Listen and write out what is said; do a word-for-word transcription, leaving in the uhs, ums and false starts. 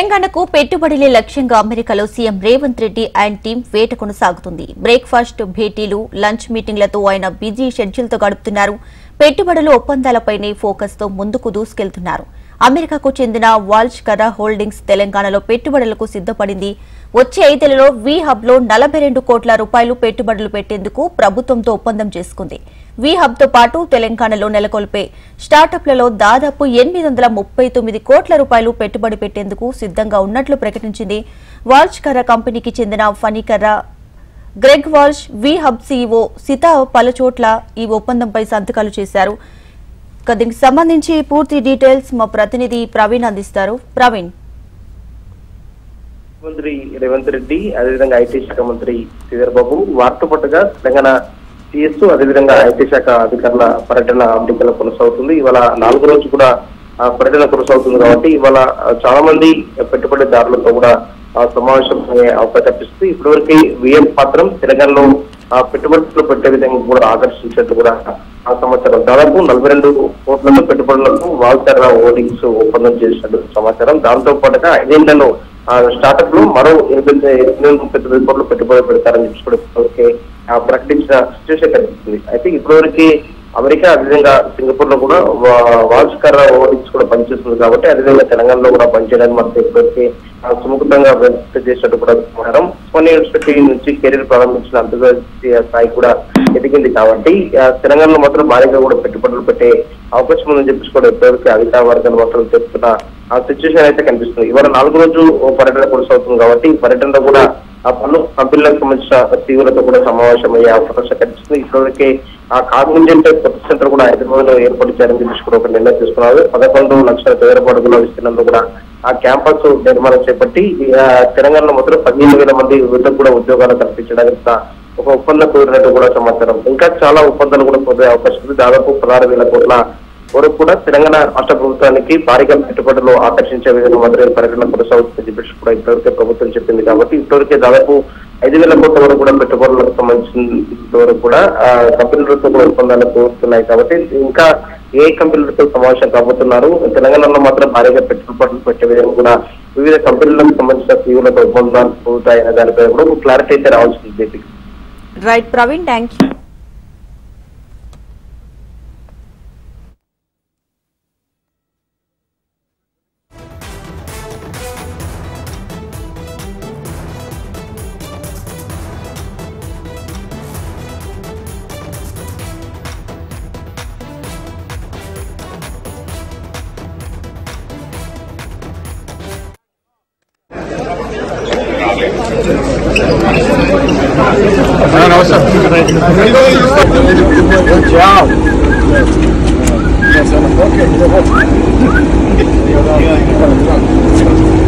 తెలంగాణకు పెట్టుబడులే లక్ష్యంగా అమెరికాలో CM Revanth Reddy and team వేట కొనసాగుతుంది. బ్రేక్ఫాస్ట్, భేటీలు, లంచ్ మీటింగ్లతో ఆయన బిజీ షెడ్యూల్తో గడుపుతున్నారు. పెట్టుబడుల ఒప్పందాలపైనే ఫోకస్తో ముందుకు దూసుకెళ్తున్నారు. అమెరికాకు చెందిన వాల్ష్ కరా హోల్డింగ్స్ తెలంగాణలో పెట్టుబడులకు సిద్దపడింది. వచ్చే ఐదేళ్లలో వి హబ్ లో నలభై రెండు కోట్ల రూపాయలు పెట్టుబడులు పెట్టేందుకు ప్రభుత్వంతో ఒప్పందం చేసుకుంది. వి హబ్ తో పాటు తెలంగాణలో నెలకొల్పే స్టార్టప్లలో దాదాపు ఎనిమిది వందల ముప్పై తొమ్మిది కోట్ల రూపాయలు పెట్టుబడి పెట్టేందుకు సిద్దంగా ఉన్నట్లు ప్రకటించింది. వాల్ష్ కరా కంపెనీకి చెందిన ఫణికర్ర Greg Walsh, we hub CEO Sita పలుచోట్ల ఈ ఒప్పందంపై సంతకాలు చేశారు. దీనికి సంబంధించి పూర్తి డీటెయిల్స్ మా ప్రతినిధి ప్రవీణ్ అందిస్తారు. ప్రవీణ్. ముఖ్యమంత్రి రేవంత్ రెడ్డి, అదేవిధంగా ఐటీ శాఖ మంత్రి శ్రీధర్ బాబు వారితో పాటుగా తెలంగాణ సీఎస్ అదేవిధంగా ఐటీ శాఖ అధికారుల పర్యటన అమెరికాలో కొనసాగుతుంది. ఇవాళ నాలుగో రోజు కూడా పర్యటన కొనసాగుతుంది కాబట్టి ఇవాళ చాలా మంది పెట్టుబడిదారులతో కూడా సమావేశం అయ్యే అవకాశం కల్పిస్తుంది. ఇప్పటివరకు విఎం మాత్రం తెలంగాణలో పెట్టుబడులు పెట్టే విధంగా కూడా ఆకర్షించినట్టు కూడా ఆ సమాచారం. దాదాపు నలభై రెండు కోట్లతో పెట్టుబడులకు వాల్కర్ హోల్డింగ్స్ ఒప్పందం చేసినట్టు సమాచారం. దాంతో పాటుగా ఐదేళ్లలో స్టార్టప్ లో మరో ఎనిమిది ముప్పై తొమ్మిది కోట్లు పెట్టుబడి పెడతారని చెప్పి కూడా ఇప్పటివరకే ప్రకటించిన సిచ్యువేషన్ కనిపిస్తుంది. అయితే ఇప్పటివరకు అమెరికా అదేవిధంగా సింగపూర్ లో కూడా వాల్స్కర్ హోల్డింగ్స్ కూడా పనిచేస్తుంది కాబట్టి అదేవిధంగా తెలంగాణలో కూడా పనిచేయడానికి మనకు ఇప్పటివరకు సుముఖంగా వ్యక్తం చేసినట్టు కూడా సమాచారం. ఉస్మానియా యూనివర్సిటీ నుంచి కెరీర్ ప్రారంభించిన అంతర్జాతీయ స్థాయి కూడా ఎదిగింది కాబట్టి తెలంగాణలో మాత్రం భారీగా కూడా పెట్టుబడులు పెట్టే అవకాశం ఉందని చెప్పేసి కూడా ఇప్పటివరకు అధికార వర్గాల మాత్రం చెప్తున్న ఆ సిచ్యువేషన్ అయితే కనిపిస్తుంది. ఇవాళ నాలుగు రోజు పర్యటన కొనసాగుతుంది కాబట్టి పర్యటనలో కూడా ఆ పలు కంపెనీలకు సంబంధించిన సీఈఓలతో కూడా సమావేశం అయ్యే అవకాశం కనిపిస్తుంది. ఇప్పటివరకే ఆ కాగ్నిజెంట్ కొత్త సెంటర్ కూడా హైదరాబాద్ లో ఏర్పాటు చేయాలని చెప్పేసి కూడా ఒక నిర్ణయం తీసుకున్నారు. పదకొండు లక్షల చదరపడుగుల విస్తీర్ణంలో కూడా ఆ క్యాంపస్ నిర్మాణం చేపట్టి తెలంగాణలో మొత్తం పదిహేను వేల మంది యువతకు కూడా ఉద్యోగాలు కల్పించడానికి ఒక ఒప్పందం కుదిరినట్టు కూడా సమాచారం. ఇంకా చాలా ఒప్పందాలు కూడా పొందే అవకాశం ఉంది. దాదాపు పదహారు వేల కోట్ల వరకు కూడా తెలంగాణ రాష్ట్ర ప్రభుత్వానికి భారీగా పెట్టుబడులు ఆకర్షించే విధంగా మాత్రమే పర్యటన కొనసాగుతుందని చెప్పేసి కూడా ఇప్పటివరకే ప్రభుత్వం చెప్పింది కాబట్టి ఇప్పటివరకే దాదాపు ఐదు వేల కోట్ల వరకు కూడా పెట్టుబడులకు సంబంధించిన వరకు కూడా కంపెనీలతో కూడా ఒప్పందాలు కోరుతున్నాయి కాబట్టి ఇంకా ఏ కంపెనీలతో సమావేశం కాబోతున్నారు, తెలంగాణలో మాత్రం భారీగా పెట్టుబడులు పెట్టే విధంగా కూడా వివిధ కంపెనీలకు సంబంధించిన సీఈఓలతో ఒప్పందాలు పోతాయనే దానిపై కూడా క్లారిటీ అయితే రావాల్సింది. Right Praveen, thank you. Man, awesome. Good job. Yes, okay.